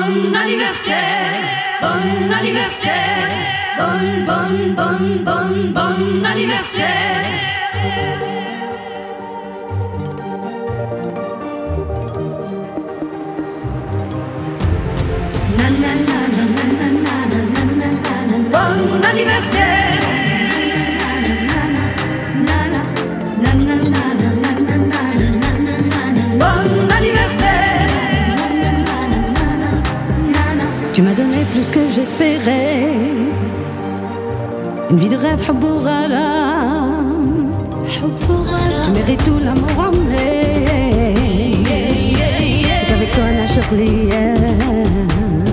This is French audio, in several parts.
Bon anniversaire, bon anniversaire, bon anniversaire. Bon anniversaire. Bon anniversaire. Tu m'as donné plus que j'espérais, une vie de rêve, حب وغرام. Tu mérites tout l'amour en vrai. C'est qu'avec toi نعشق l'hier.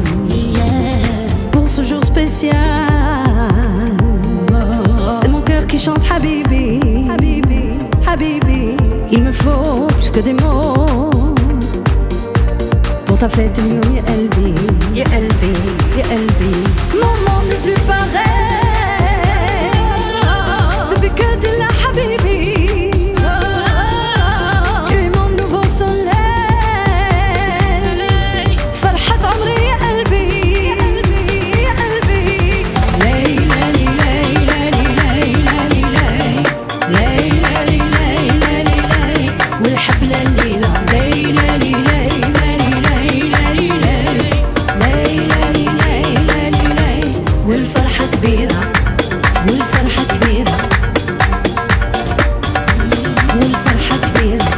Pour ce jour spécial, c'est mon cœur qui chante Habibi, Habibi, Habibi. Il me faut plus que des mots pour ta fête اليوم يا قلبي يا قلبي يا قلبي. Mon monde n'est plus pareil depuis que t'es là Habibi. Tu es mon nouveau soleil, فرحة عمري يا قلبي يا قلبي يا قلبي. ليلى ليلى ليلى ليلى ليلى ليلى ليلى والحفلة الليلة ليلى ليلى والفرحة كبيرة والفرحة كبيرة والفرحة كبيرة.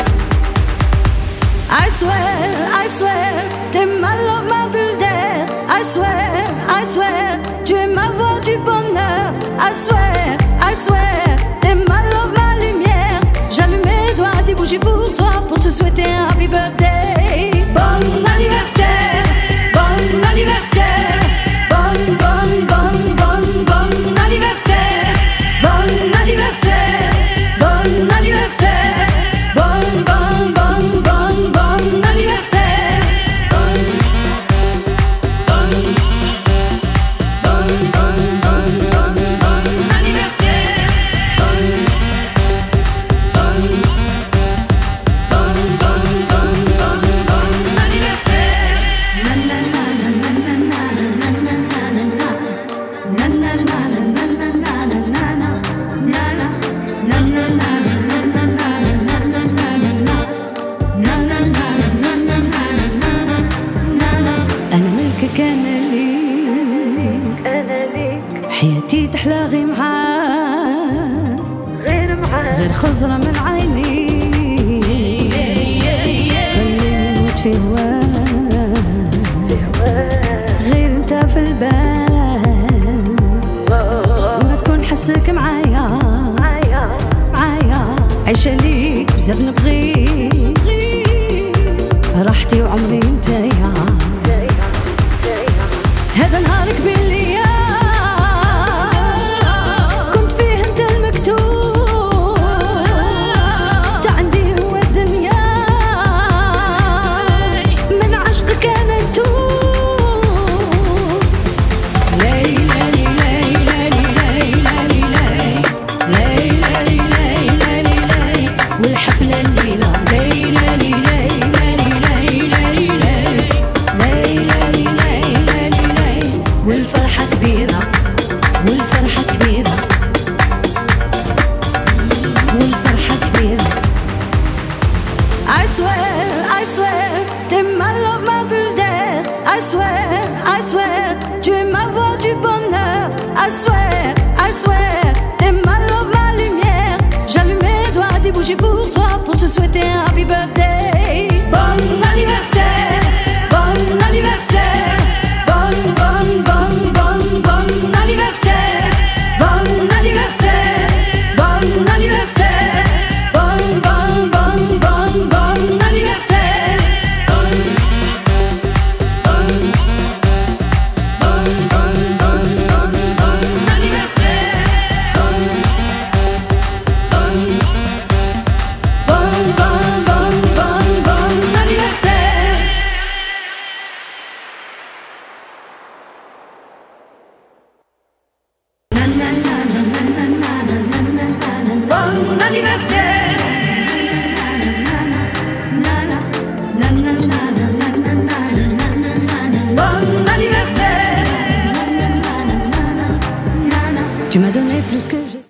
I swear, t'es ma love, ma bulle d'air. I swear, tu es ma voix du bonheur. I swear, t'es ma love, ma lumière. J'allume mes doigts, des bougies pour toi, pour te souhaiter un happy birthday. Bon anniversaire, bon anniversaire. Bon anniversaire, bon anniversaire, bon anniversaire, bon anniversaire, حياتي تحلى غير معاك، غير خزرة من عيني خليني نموت في هواك، غير انت في البال وما تكون حسك معايا عايشة ليك بزاف نبغيك، راحتي وعمري انتيا. هذا نهارك باللي كنت فيه انت المكتوب، تا عندي هو الدنيا من عشقك انا نتوب. ليلى ليلى ليلى ليلى ليلى ليلى ليلى والحفلة الليلة ليلى ليلى والفرحة كبيرة والفرحة كبيرة والفرحة كبيرة. I swear, t'es ma love, ma bulle d'air. I swear, tu es ma voix du bonheur. I swear, t'es ma love, ma lumière. J'allume mes doigts, des bougies pour toi, pour te souhaiter un happy birthday. Bon anniversaire, bon anniversaire. Bon anniversaire, bon anniversaire, bon anniversaire, bon anniversaire, anniversaire, plus que j'espère.